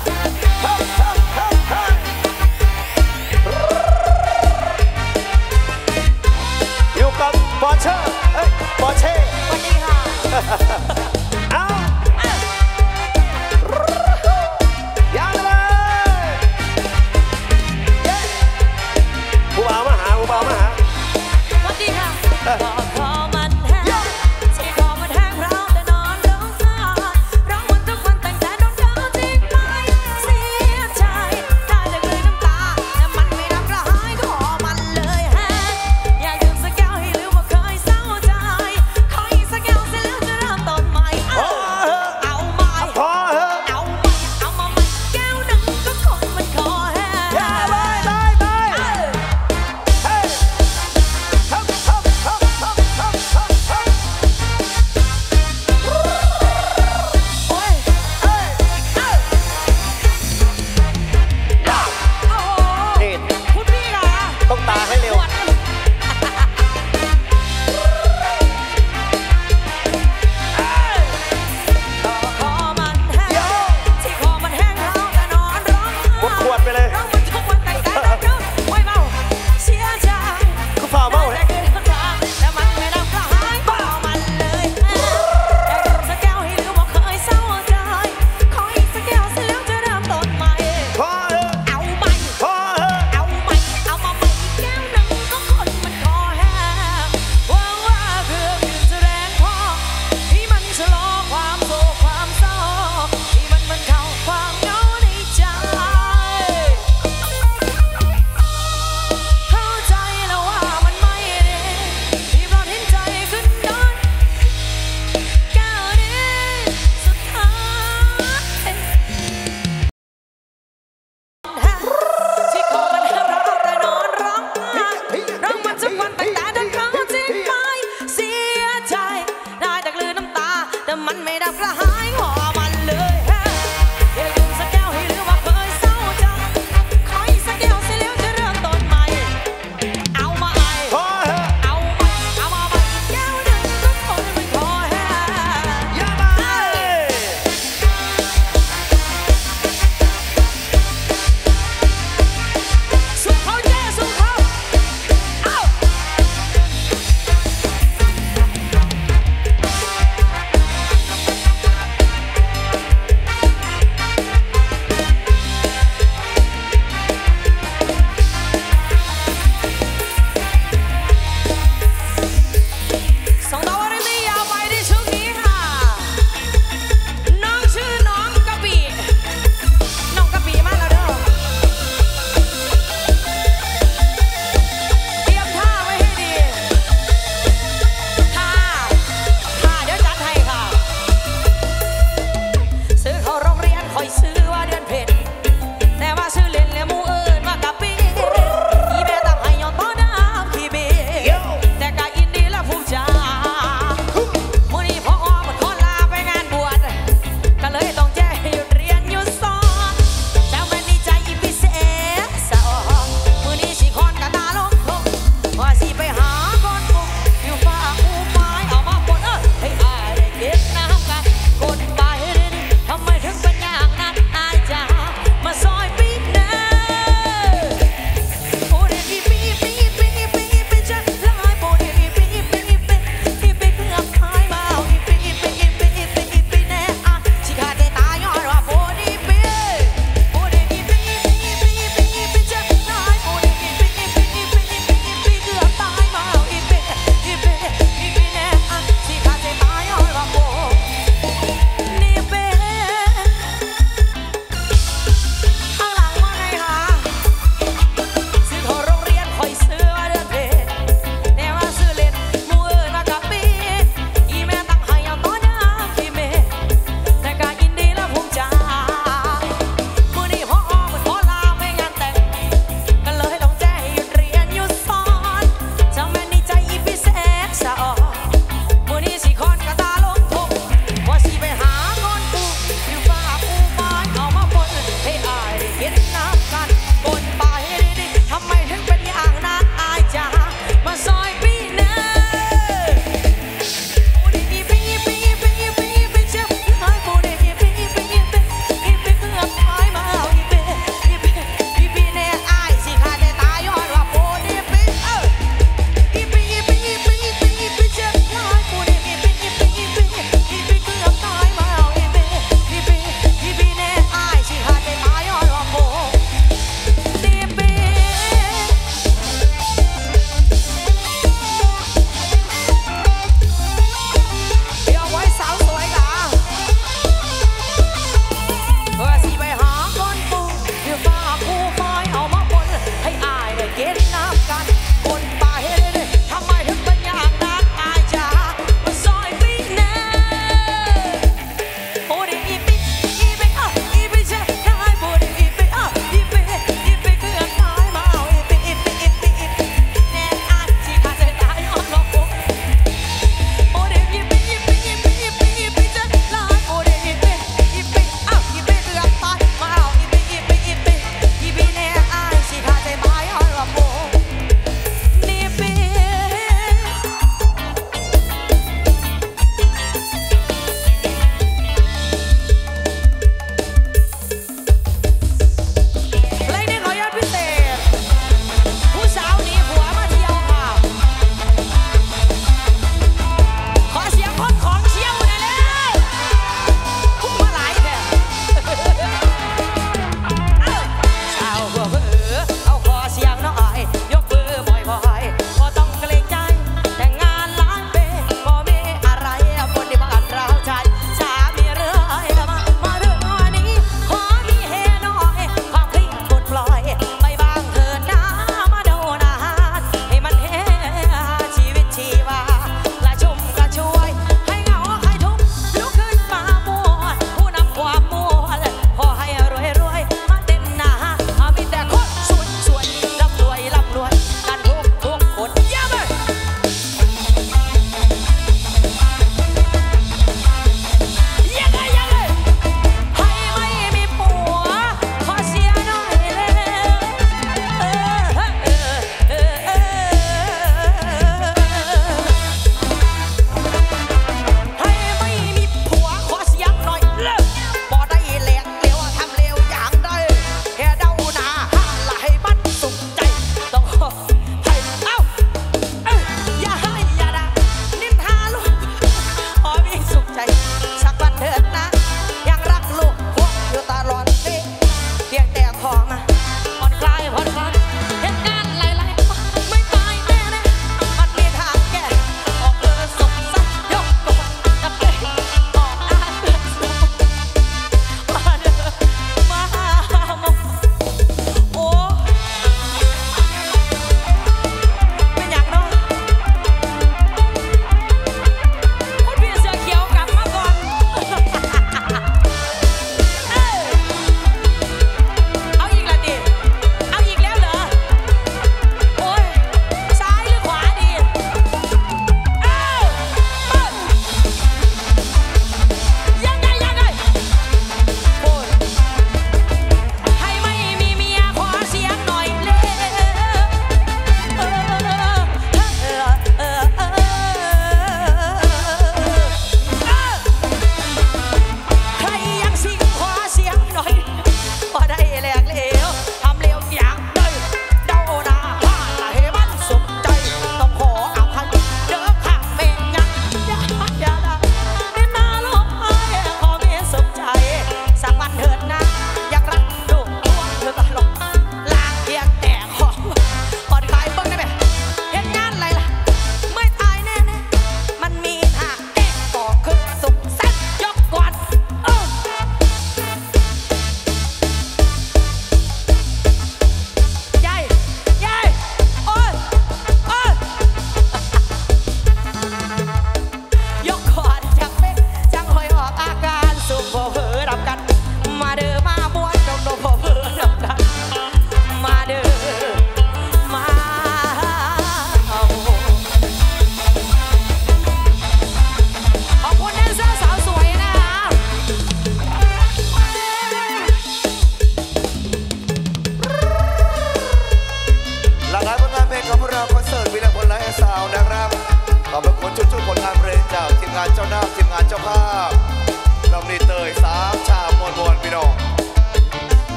อยู่กับปอร์เช่เอ้ยปอร์เช่
สวัสดีค่ะ
เอายาวเลยผู้บ่าวมาหาผู้บ่าวมาหา
สวัสดีค่ะบอกขอมันแห้งใช่ขอมันแห้งเราแต่นอนร้องไห้ร้องวันทุกวันตั้งแต่โดนเธอทิ้งไปเสียใจได้แต่กลืนน้ำตาแต่มันไม่รับกระหายขอมันเลยแห้งอยากดื่มสักแก้วให้ลืมว่าเคยเศร้าใจขออีกสักแก้วเสร็จแล้วจะเริ่มต้นใหม่เอาเอาใหม่เอาใหม่เอามาใหม่แก้วหนึ่งก็คงมันคอแห้ง
ได้ได้ได้
กินน้ำกันคนป่าเฮ้ยทำไมถึงเป็นอย่างนั้นอายจ๋ามาซอยพี่แน่โอ้ดิอีปีอีปีอ่ะอีปีจะได้โอ้ดิอีปีอ่ะอีปีอีปีคือขายมาเอาอีปีอีปีอีปีอีปีแน่อายที่ขาดใจตายย้อนมาปุ๊บโอ้ดิอีปีอีปีอีปีอีปีอีปีจะได้โอ้ดิอีปีอีปีอ่ะอีปีคือขายมาเอาอีปีอีปีอีปีอีปีแน่อายที่ขาดใจตายย้อนมาปุ๊บ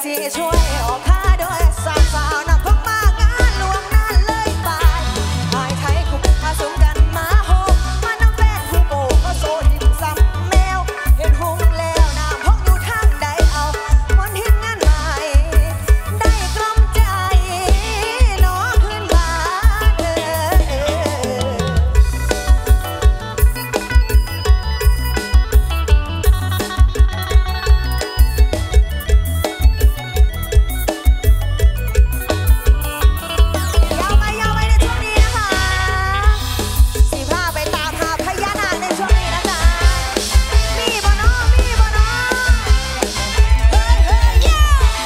สิช่วยออกค่าโดยสาวสาวนักพกมางานลวงนั่นเลยไปหายไทยคุกมาสูงกันมาโฮมาน้ำแป้งผู้โบก็โซหิมซ้ำแมวเห็นหุ่งแล้วน้ำพกอยู่ทางใดเอาวันทิ้งงานใหม่ได้กล่อมใจน้อขึ้นมาเออยาวไปยาวไปในช่วงนี้นะคะสิพาไปตามหาพญานาคในช่วงนี้นะจ๊ะมีบ่น้อมีบ่น้อเฮ้ยเฮ้ยเย้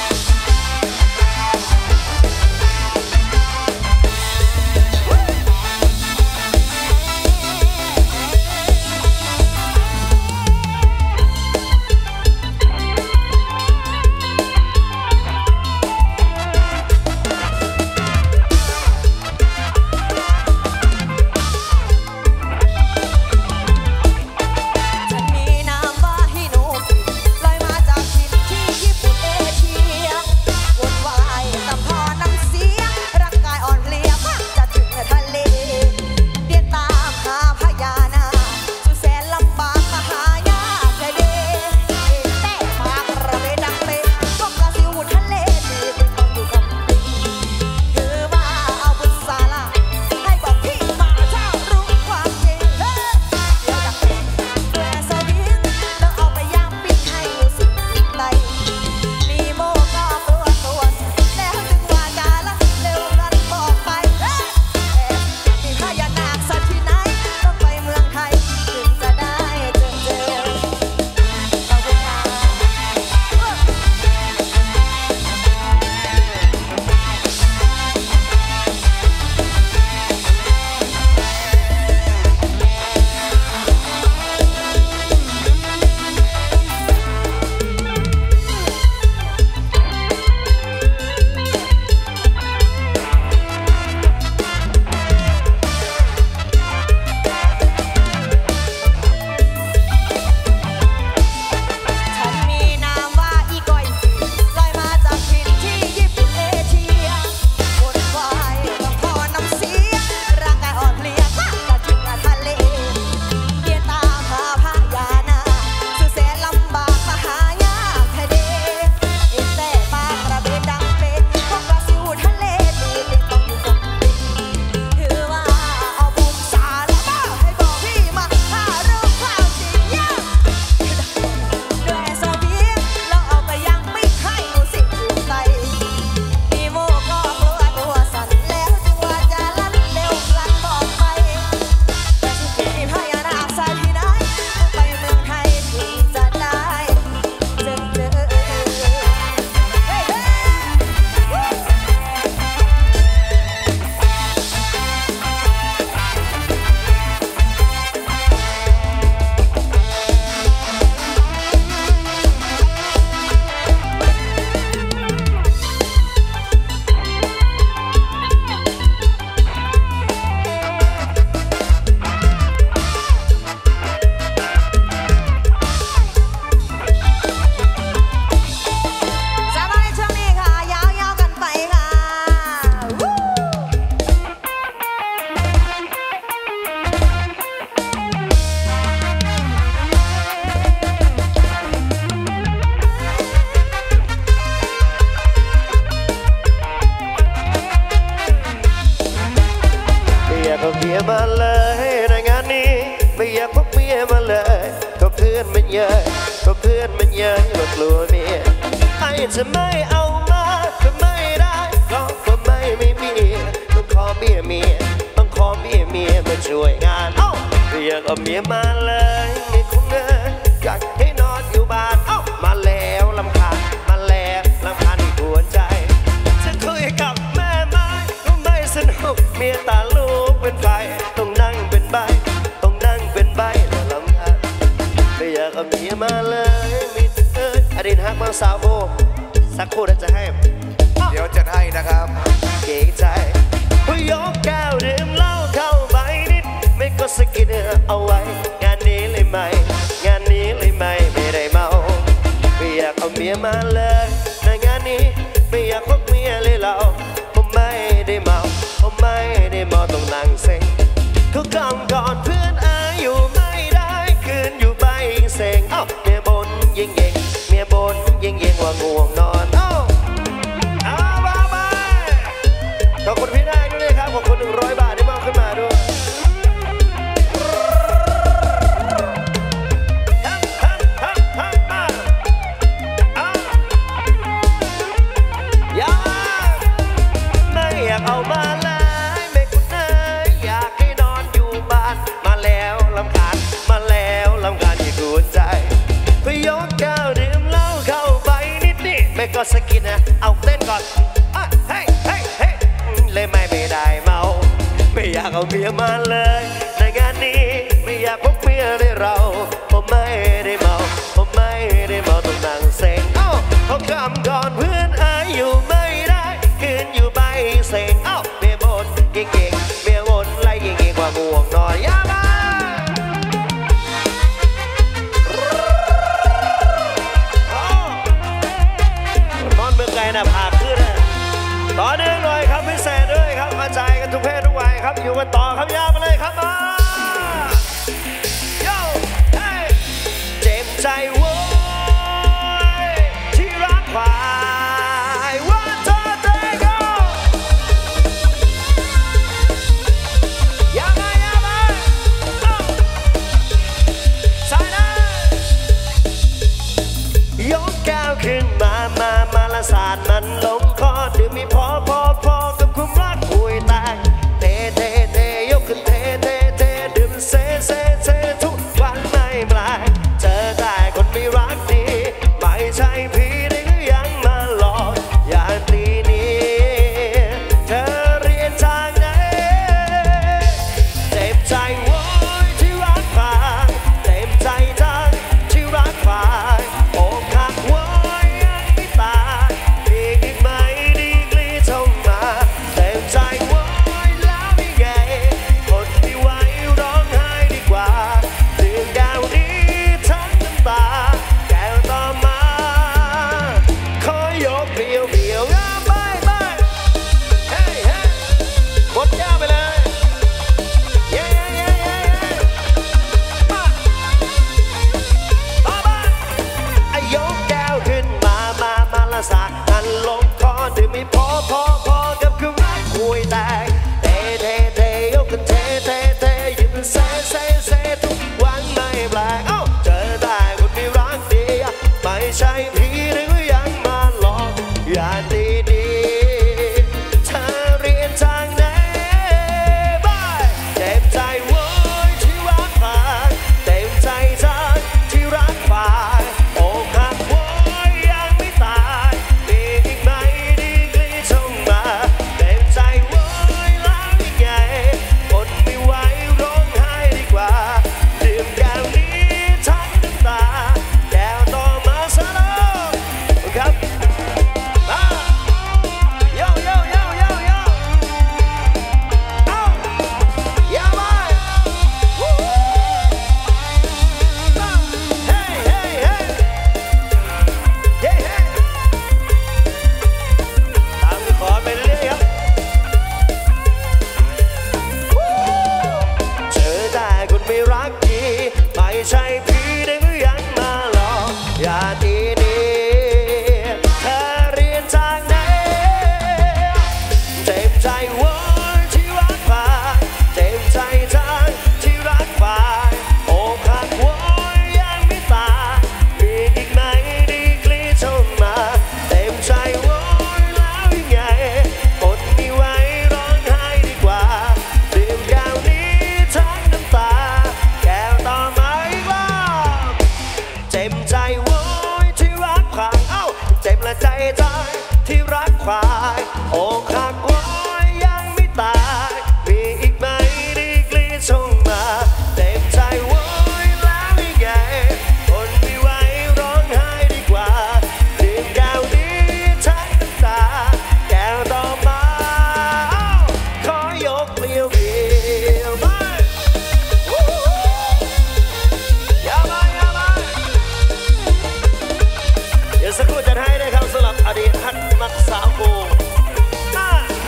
ฉันมีนามว่าฮิโนกิลอยมาจากถิ่นที่ญี่ปุ่นเอเชียวนวายตามท่อน้ำเสียร่างกายอ่อนเพลียมากจะถึงทะเลเดินตามหาพญานาคสุดแสนลำบากมหายากแท้เด้แต่ปากระเบดังเป็นพวกกระสิวทะเลตีเป็นต้องอยู่กับปิงคือว่าเอาบุญศาลาให้บอกพี่มาเจ้ารู้ความจริงเฮ้ยเดี๋ยวจะเป็นแกลสวิงแล้วเอาไปย่างปิ้งให้อยู่สิ่งใดมีโมก็กลัวตัวแล้วจึงว่าจะละเร็วรันบอกไปเฮ้ยมีพญานาคสักที่ไหนต้องไปเมืองไทยถึงจะได้เจอเจอขอบคุณค่ะ ฉันมีนามว่าอีกอยสิลอยมาจากถิ่นที่ญี่ปุ่นเอเชียวนวายกับท่อน้ำเสียร่างกายอ่อนเพลียมากจะถึงทะเลเดินตามหาพญานาคสุดแสนลำบากมหายากแท้เด้เอ็นแต่ปากระเบนดังเป็นพวกกระสิวทะเลตีเป็นต้องอยู่กับปิงคือว่าเอาบุญศาลาให้บอกพี่มาถ้ารู้ความจริงเนี่ย ด้วยสวิงแล้วเอาไปย่างปิ้งให้ดูสิ่งอื่นใดมีโมก็กลัวตัวสั่นแล้วจึงว่าจะลั่นเร็วพลันบอกไปแต่สุดที่มีพญานาคสักที่ไหนต้องไปเมืองไทยถึงจะได้เจอเจอเฮ้ยเฮ้ย สบายช่วงนี้ค่ะยาวๆกันไปค่ะวู้
ไม่อยากเอาเมียมาเลยในงานนี้ไม่อยากพกเมียมาเลยก็เพื่อนมันเยอะก็เพื่อนมันเยอะว่ากลัวเมียไอ้จะไม่เอามาก็ไม่ได้ก็ก็ไม่ไม่มีต้องขอเมียเมียต้องขอเมียเมียมาช่วยงานเอ้าไม่อยากเอาเมียมาเลยไม่คงเงินอยากให้นอนอยู่บ้านเอ้ามาแล้วลำคาญมาแล้วลำคาญที่หัวใจจะคุยกับแม่ไม้ก็ไม่สนุกเมียตาลูกเป็นไฟต้องนั่งเป็นใบต้องนั่งเป็นใบแล้วลำคาญไม่อยากเอาเมียมาเลยมีเอ้ยอดีตฮักมาสาวโบสักครู่แล้วจะให้
เดี๋ยวจัดให้นะครับ
เก่งใจพอยกแก้วดื่มเหล้าเข้าไปนิดไม่ก็สกิดเอาไว้งานนี้เลยไหมงานนี้เลยไหมไม่ได้เมาไม่อยากเอาเมียมาเลยในงานนี้ก็สกินนะเอาเต้นก่อนเฮ้ยเฮ้ยเฮ้ยเลยไม่ไม่ได้เมาไม่อยากเอาเมียมาเลยในงานนี้ไม่อยากพบเมียในเราผมไม่ได้เมาผมไม่ได้เมาต้องนั่งเซ็งเอ้าเขาคำก่อนเพื่อนอายอยู่ไม่ได้คืนอยู่ใบเซ็งเอ้าเมียบ่นเก่งๆเมียบ่นไล่เก่งๆกว่าง่วงนอนยาบ้านอนเมืองไกลนะพาขึ้นต่อเนื่องหน่อยครับพิเศษด้วยครับมาจ่ายกันทุกเพศทุกวัยครับอยู่กันต่อครับยาวมาเลยครับมาโย่เฮ้เจ็บใจโว้ยที่รักฝ่ายว่าเธอเตะก็อย่ามาอย่ามาใส่นะยกแก้วขึ้นมามามาละสาดมันลงคอดื่มไม่พอพอพอกับความรักห่วยแตกเทเทเทยกขึ้นเทเทเทดื่มเซเซเซทุกวันไม่แปลกเจอแต่คนไม่รักดีไม่ใช่พี่ได้ก็ยังมาหลอกอย่างตีนี้เธอเรียนทางไหนเจ็บใจโว้ยที่รักฝ่ายเจ็บใจจังที่รักฝ่ายอกหักโว้ยยังไม่ตายอีกอีกไหมดีกรีเข้ามาเจ็บใจโว้ยแล้วยังไงคนที่ไหวร้องไห้ดีกว่าดื่มแก้วนี้ทั้งน้ำตาแก้วต่อมาขอยกเพียวเพียวอ่ะไปไปเฮ้เฮ้หมดแก้วไปเลยเย้เย้เย้เย้มาต่อมาไอ้ยกแก้วขึ้นมามามาละสาดกันลงคอดื่มไม่พอพอพอกับคือรักห่วยแตกเทเทเทยกกันเทเทเทยิ้มเซเซเซทุกวันไม่แปลกเอ้าเจอแต่คนไม่รักดีไม่ใช่พี่หรือยังมาหลอกอย่าดีดีเธอเรียนทางไหนบ้างเจ็บใจโว้ยที่รักฝ่ายเจ็บใจจังที่รักฝ่ายอกหักโว้ยยังไม่ตายมีอีกไหมดีกรีเข้ามาเจ็บใจโว้ยแล้วยังไงคนไม่ไหวร้องไห้ดีกว่าดื่มแก้วนี้ทั้งน้ำตาแก้วต่อมาซะแล้วครับมาโยโยโยโยโยเอ้าอย่ามาวู้เฮ้เฮ้เฮ้เฮ้เฮ้ตามที่ขอไปเรื่อยๆครับเจอแต่คนไม่รักดีไม่ใช่พี่ได้หรือยังมาหลอกอย่าดีดีเธอเรียนทางไหนเจ็บใจโว้ยที่รักฝ่ายเจ็บใจจังที่รักฝ่ายอกหักโว้ยยังไม่ตายมีอีกไหมดีกรีเข้ามาเต็มใจโว้ยแล้วยังไงคนไม่ไหวร้องไห้ดีกว่าดื่มแก้วนี้ทั้งน้ำตาแก้วต่อมาอีกรอบเจ็บใจโว้ยที่รักฝ่ายเอ้าเจ็บและใจจังที่รักฝ่ายอกหักโว้ยยังไม่ตายมีอีกไหมดีกรีส่งมาเจ็บใจโว้ยแล้วยังไงคนไม่ไหวร้องไห้ดีกว่าดื่มแก้วนี้ทั้งน้ำตาแก้วต่อมาเอ้าขอยกเปลี่ยวเปลี่ยวไปวู้อย่ามาอย่ามาเดี๋ยวสักครู่จะให้นะครับสำหรับอดีตฮัทมักสาวโกมา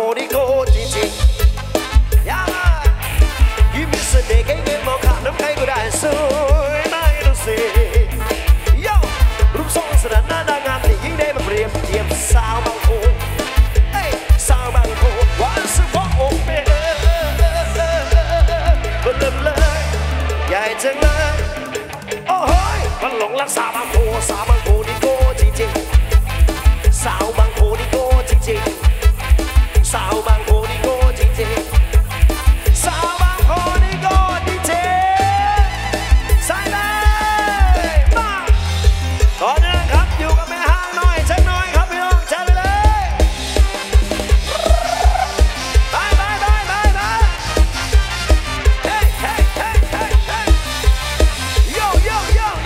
นี่โก้จริงๆอย่ามายิ้มมีเสน่ห์แค่เงินมองขาดน้ำใครก็ได้สวยไม่ต้องเสียโย่รูปทรงสนานหน้าด้านงามแต่ยิ่งได้มาเปรียบเทียบสาวบางโพเอ้ยสาวบางโพวันสุดพอโอ้เป้เออเออเออเออเออเออเออเลยใหญ่จังเลยโอ้โหมันหลงรักสาวบางโพสาวบางโพนี่โก้จริงๆสาวบางโพนี่โก้จริงๆสาวบางโพนี่โก้จริงๆสาวบางโพนี่โก้จริงๆใส่เลยมาตอนนี้ครับอยู่กับแม่ห้างหน่อยสักหน่อยครับพี่น้องจัดเลยไปไปไปไปไปเฮ้เฮ้เฮ้เฮ้เฮ้โยโยโยโย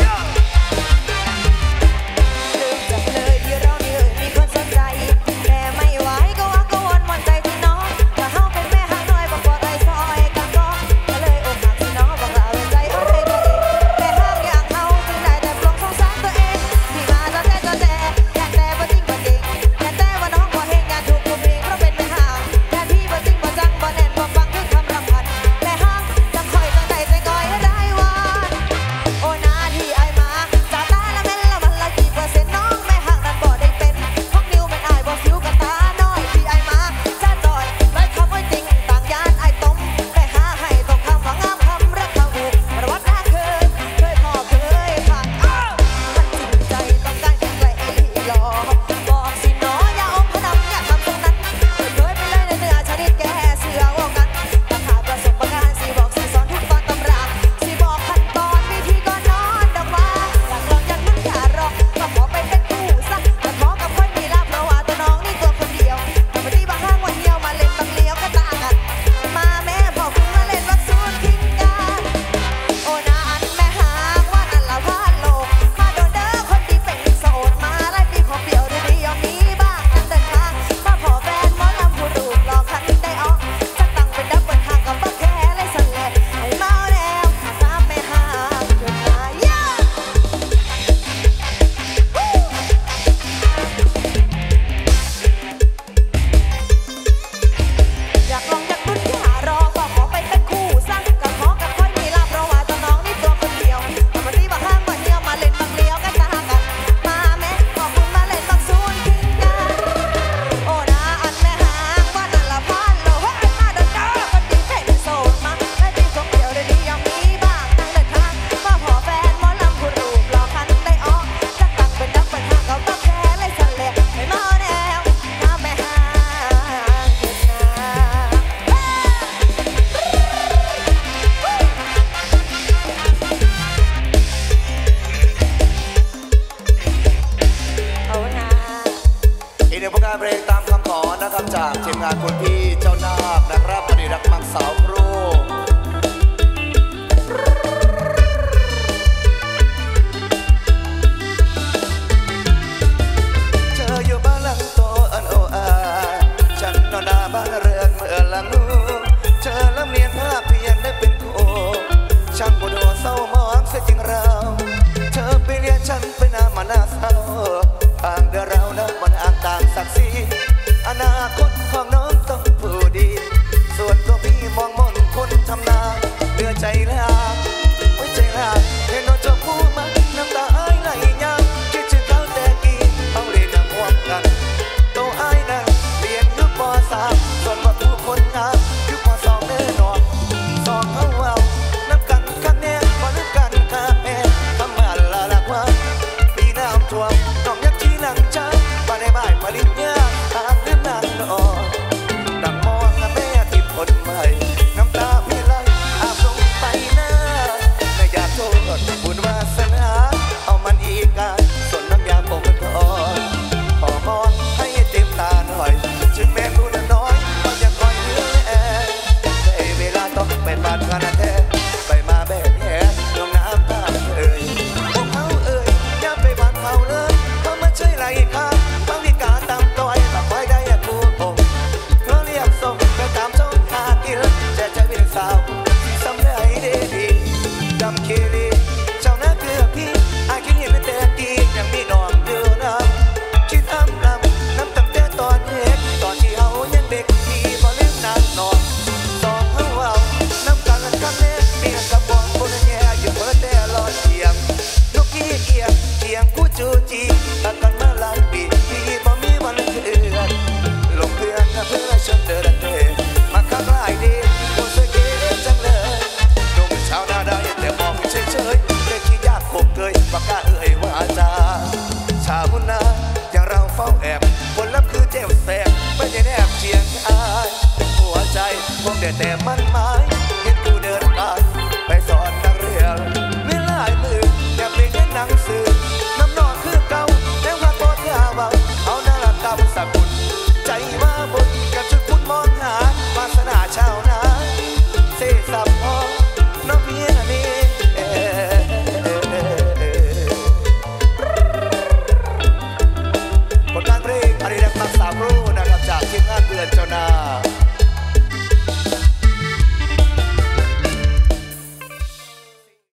ลืมจับเลยที่เรานี่เอ่ยมีคนสนใจแต่ไม่ไหวก็ว่าก็วนวนใจพี่น้องถ้าเฮาเป็นแม่ห้างน้อยบอกว่าไอ้ซอยกางกองก็เลยอกหักพี่น้องบอกลาเว้นใจให้ตัวเองแม่ห้างอย่างเฮาจึงได้แต่ปลงสงสารตัวเองที่มาจอแท้จอแท้อยากแต่บ่จริงบ่จริงอยากแต่ว่าน้องบ่เฮงอยากถูกกูเพลงเพราะเป็นแม่ห้างแต่พี่บ่จริงบ่จังบ่แน่นบ่ฟังคือคำรำพันแม่ห้างจังคอยจังใจใจก้อยให้ได้ว่าโอ้นาที่ไอ้มาสาตาละแม่นละมันละกี่เปอร์เซ็นต์น้องแม่ห่างนั้นบ่ได้เป็นห้องนิ้วแม่นอายบ่ฟิวกับตาน้อยที่ไอ้มาจ้าจอยไรคำว่าจริงต่างยานไอ้ต้มแม่หาให้ตกคำว่างามคำรักเขาหูประวัติแท้เคยเคยพอเคยผ่านอ้าวมันจริงใจต้องการแค่ไกลไอ้หลอกบอกสิน้ออย่าอมพนันอย่าทำตรงนั้นเคยไปเลยในเนื้อชนิดแกเสือว่ากันถ้าขาดประสบการณ์สิบอกสิสอนทุกตอนตำราสิบอกขั้นตอนวิธีก่อนนอนดอกว่าอยากลองอยากมันอย่ารอก็ขอไปเป็นคู่ซะแต่ขอกับค่อยมีลาบเพราะว่าตัวน้องนี่ตัวคนเดียวแต่วันนี้บางห้างวันเดียวมาเล่นบางเลี้ยวก็ต่างกันมาแม่พอคุณมาเล่นวักซูนทิ้งกันโอ้นาอันแม่หางว่านั่นละว่าโลกมาโดนเด้อคนที่เป็นโสดมาไล่ปีของเปลี่ยวดีๆยอมมีบ้างกันเดินทางมาขอแฟนหมอลำผู้ดูหลอกคันได้ออกจะตั้งเป็นดับเบิลทางกับบักแค่เลยสั่นเลยให้เมาแล้วตามแม่หางจนมาย่าอยากลองอยากลุ้นอย่ารอก็ขอไปเป็นคู่ซะกับขอกับค่อยมีลาบเพราะว่าตัวน้องนี่ตัวคนเดียวแต่วันนี้บางห้างบางเดียวมาเล่นบางเลี้ยวก็ต่างกันมาแม่ขอบคุณมาเล่นบางซูนทิ้งกันโอ้นาอันแม่หางว่านั่นละพานโลว่าอันมาเดินเด้อคนที่เป็นโสดมาได้ปีของเดียวได้ดียังมีบ้างทางเดินทางมาขอแฟนหมอลำผู้รูปหล่อคันได้ออกจะตั้งเป็นดับเป็นทางกับบักแค่เลยสั่นเลยให้เมาแนวน้าแม่หางเห็นหน้า เอานะ
อีกหนึ่งผลงานเพลงตามคำขอนะครับจากทีมงานคุณพี่เจ้านาคนะครับอดีตรักมักสาวครูเจออยู่บ้านหลังโตอันโออาฉันนอนหน้าบ้านเรือนเมื่อหลังนู้เจอแล้วเมียนภาพเพียงได้เป็นโคช่างปวดหัวเศร้ามองเสียจริงเราเธอไปเรียนฉันไปน้ามาหน้าเศร้าต่างเดือเรานะมันอ่างต่างศักดิ์ศรีอนาคตของน้องต้องผู้ดี ส่วนตัวพี่มองมนคนทำนาคงเดินแต่มันไม้เห็นกูเดินตายไปสอนนักเรียนเวลามืออย่าเปลี่ยนเงินหนังสือน้ำนอนคือเก่าแล้วว่าโตเธอว่าเอาหน้าละกำสกุลใจมาบนกับชุดคุณมองหาวาสนาชาวนาเสสับพอน้องเพียงนี้ผลงานเพลงอริรักษ์สาวรู้นะครับจากทีมงานเพื่อนเจ้านา